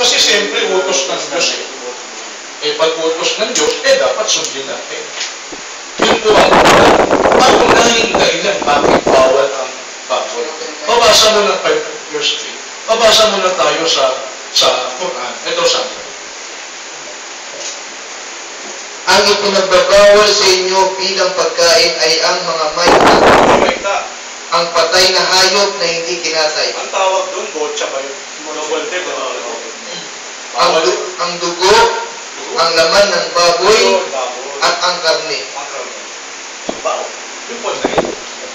Kasi siyempre, utos ng Diyos eh. Eh, pag utos ng Diyos, dapat sundin natin. Yun po ang pangunahing dahilan bakit bawal ang baboy. Pabasa mo na 5 verse 3. Pabasa mo na tayo sa Quran. Ito sabi. Ang ipinagbabawal sa inyo bilang pagkain ay ang mga mayta, ang patay na hayop na hindi kinatay. Ang tawag doon, botcha ba yun? Ang dugo, ang laman ng baboy, at ang karne. Yung po na yun.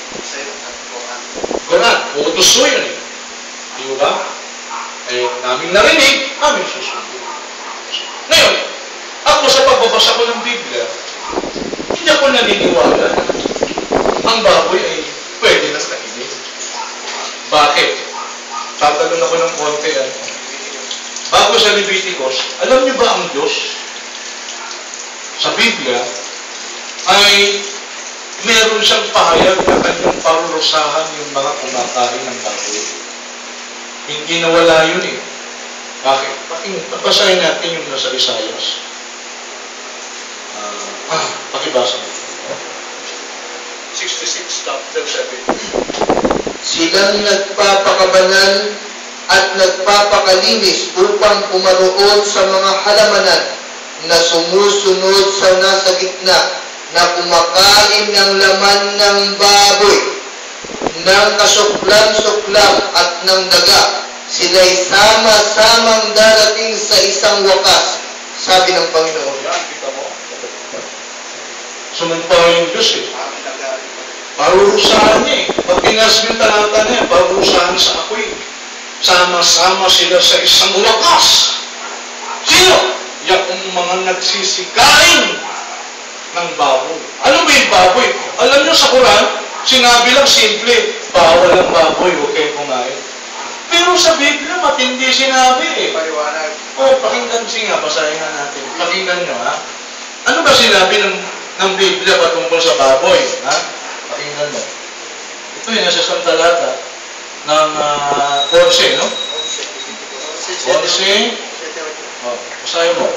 Quran, utos mo yun eh. Di ba? Eh, namin narinig, namin susunod. Ngayon, ako sa pagbabasa ko ng Biblia, hindi ako naniniwala na ang baboy ay pwede na kainin. Bakit? Tatalon ako ng konti yan. Bago sa Leviticus, alam niyo ba ang Diyos sa Biblia ay meron siyang pahayag na kanyang parurusahan yung mga kumakain ng baboy. Hindi nawala yun eh. Bakit? Basahin natin yung nasa Isaias. Pakibasa mo. 66, chapter 7. Silang nagpapakabanal at nagpapakalinis upang pumaroon sa mga halamanan na sumusunod sa nasa gitna, na kumakain ng laman ng baboy, ng kasuklam-suklam at ng daga. Sila'y sama-samang darating sa isang wakas, sabi ng Panginoon. Yan, kita mo. Sumumpa yung Diyos eh. Parurusahan niya eh. Pag pinas yung talata niya, parurusahan sa apoy. Sama-sama sila sa isang wakas. Sino? Yung mga nagsisikain ng baboy. Ano ba yung baboy? Alam niyo sa Quran, sinabi lang simple, bawal ang baboy, huwag kayo kumain. Pero sa Biblia, matindi sinabi eh. Paliwanag. Pakinggan nga, basahin nga natin. Pakinggan nyo ha. Ano ba sinabi ng Biblia patungkol sa baboy? Ha? Pakinggan mo. Ito yung nasa isang talata ng 11, no? 11. Basahin mo.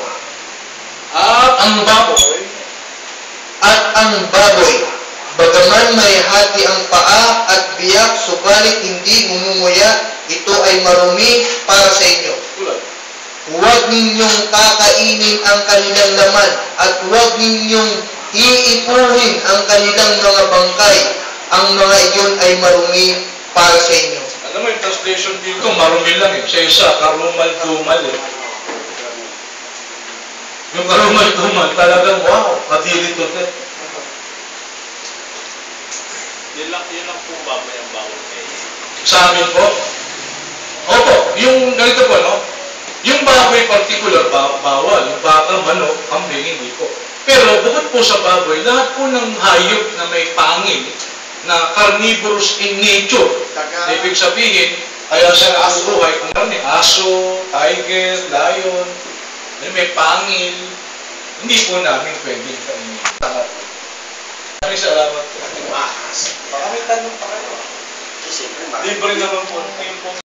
At ang baboy, bagaman may hati ang paa at biyak, subalit hindi ngumunguya, ito ay marumi para sa inyo. Huwag ninyong kakainin ang kanilang laman at huwag ninyong iipuhin ang kanilang mga bangkay. Ang mga iyon ay marumi para sa inyo. Alam mo yung translation dito, marumi lang eh. Sa isa, karumal-dumal eh. Yung karumal-dumal, talagang wow, kadilito din. Yan lang po ba may ang bawal kayo? Sa amin po? Opo, yung ganito po, no? Yung baboy particular, bawal. Yung baka, manok, kambing, hindi po. Pero bukod po sa baboy, lahat po ng hayop na may pangil, na carnivorous in nature. Ibig sabihin, kaya siya nakabuhay kung karne, aso, tiger, lion, may pangil, hindi po namin pwedeng kainin. Maraming salamat po. Baka may tanong pa kayo. Libre naman po.